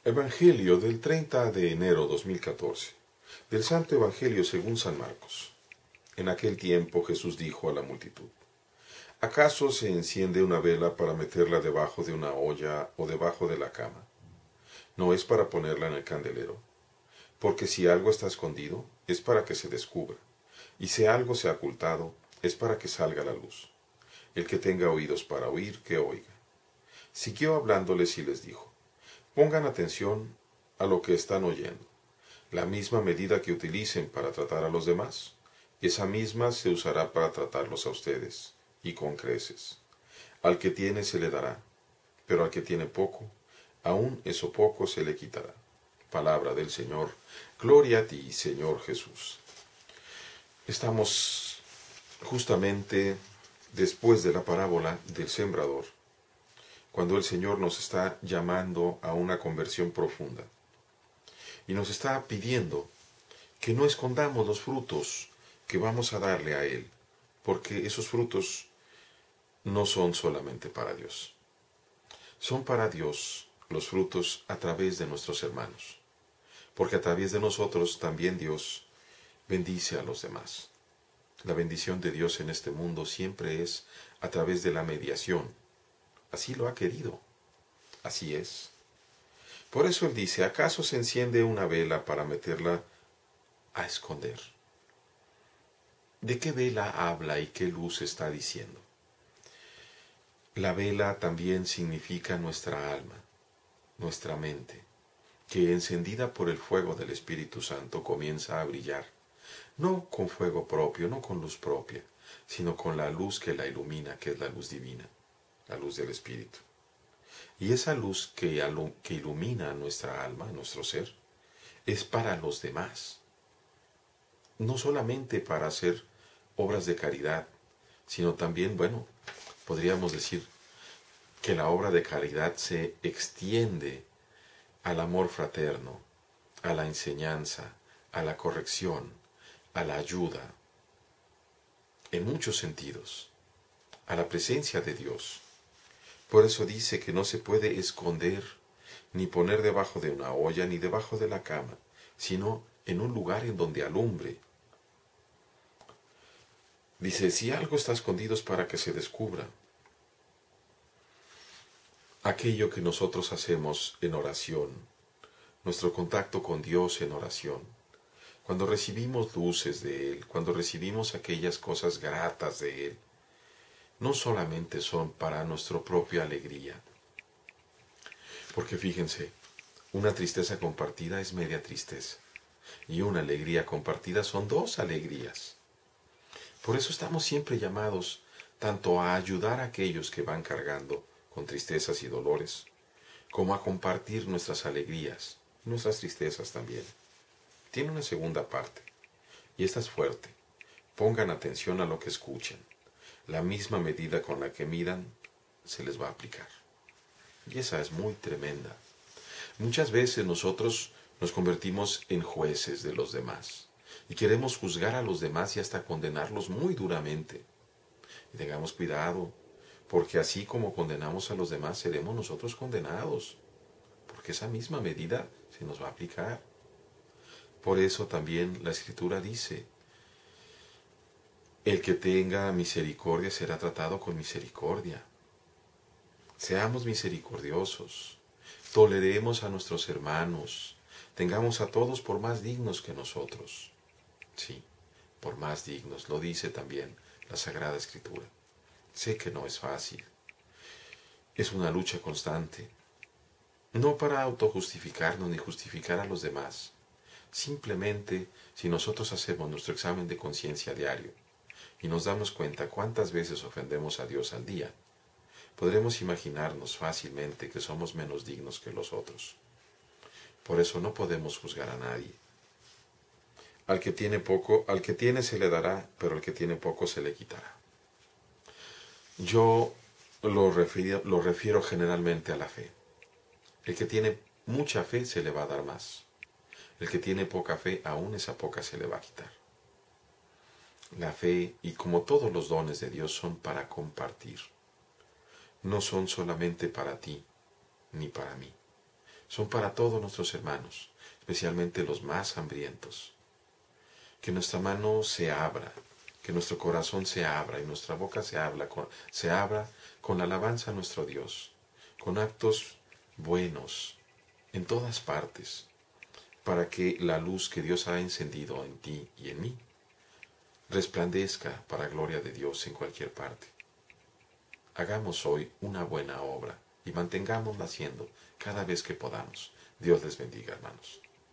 Evangelio del 30 de enero 2014. Del Santo Evangelio según San Marcos. En aquel tiempo Jesús dijo a la multitud: ¿Acaso se enciende una vela para meterla debajo de una olla o debajo de la cama? No es para ponerla en el candelero, porque si algo está escondido, es para que se descubra, y si algo se ha ocultado, es para que salga a la luz. El que tenga oídos para oír, que oiga. Siguió hablándoles y les dijo: Pongan atención a lo que están oyendo. La misma medida que utilicen para tratar a los demás, esa misma se usará para tratarlos a ustedes, y con creces. Al que tiene se le dará, pero al que tiene poco, aún eso poco se le quitará. Palabra del Señor. Gloria a ti, Señor Jesús. Estamos justamente después de la parábola del sembrador, cuando el Señor nos está llamando a una conversión profunda y nos está pidiendo que no escondamos los frutos que vamos a darle a Él, porque esos frutos no son solamente para Dios. Son para Dios los frutos a través de nuestros hermanos, porque a través de nosotros también Dios bendice a los demás. La bendición de Dios en este mundo siempre es a través de la mediación. Así lo ha querido. Así es. Por eso Él dice: ¿acaso se enciende una vela para meterla a esconder? ¿De qué vela habla y qué luz está diciendo? La vela también significa nuestra alma, nuestra mente, que encendida por el fuego del Espíritu Santo comienza a brillar, no con fuego propio, no con luz propia, sino con la luz que la ilumina, que es la luz divina, la luz del Espíritu. Y esa luz que ilumina nuestra alma, nuestro ser, es para los demás. No solamente para hacer obras de caridad, sino también, podríamos decir que la obra de caridad se extiende al amor fraterno, a la enseñanza, a la corrección, a la ayuda, en muchos sentidos, a la presencia de Dios. Por eso dice que no se puede esconder, ni poner debajo de una olla, ni debajo de la cama, sino en un lugar en donde alumbre. Dice: si algo está escondido es para que se descubra. Aquello que nosotros hacemos en oración, nuestro contacto con Dios en oración, cuando recibimos luces de Él, cuando recibimos aquellas cosas gratas de Él, no solamente son para nuestra propia alegría. Porque fíjense, una tristeza compartida es media tristeza, y una alegría compartida son dos alegrías. Por eso estamos siempre llamados tanto a ayudar a aquellos que van cargando con tristezas y dolores, como a compartir nuestras alegrías y nuestras tristezas también. Tiene una segunda parte, y esta es fuerte. Pongan atención a lo que escuchen. La misma medida con la que midan se les va a aplicar. Y esa es muy tremenda. Muchas veces nosotros nos convertimos en jueces de los demás y queremos juzgar a los demás y hasta condenarlos muy duramente. Y tengamos cuidado, porque así como condenamos a los demás, seremos nosotros condenados, porque esa misma medida se nos va a aplicar. Por eso también la Escritura dice: el que tenga misericordia será tratado con misericordia. Seamos misericordiosos, toleremos a nuestros hermanos, tengamos a todos por más dignos que nosotros. Sí, por más dignos, lo dice también la Sagrada Escritura. Sé que no es fácil, es una lucha constante, no para autojustificarnos ni justificar a los demás. Simplemente, si nosotros hacemos nuestro examen de conciencia diario y nos damos cuenta cuántas veces ofendemos a Dios al día, podremos imaginarnos fácilmente que somos menos dignos que los otros. Por eso no podemos juzgar a nadie. Al que tiene poco, al que tiene se le dará, pero al que tiene poco se le quitará. Yo lo refiero generalmente a la fe. El que tiene mucha fe se le va a dar más. El que tiene poca fe, aún esa poca se le va a quitar. La fe, y como todos los dones de Dios, son para compartir. No son solamente para ti, ni para mí. son para todos nuestros hermanos, especialmente los más hambrientos. Que nuestra mano se abra, que nuestro corazón se abra y nuestra boca se abra con la alabanza a nuestro Dios, con actos buenos en todas partes, para que la luz que Dios ha encendido en ti y en mí resplandezca para gloria de Dios en cualquier parte. Hagamos hoy una buena obra y mantengámosla haciendo cada vez que podamos. Dios les bendiga, hermanos.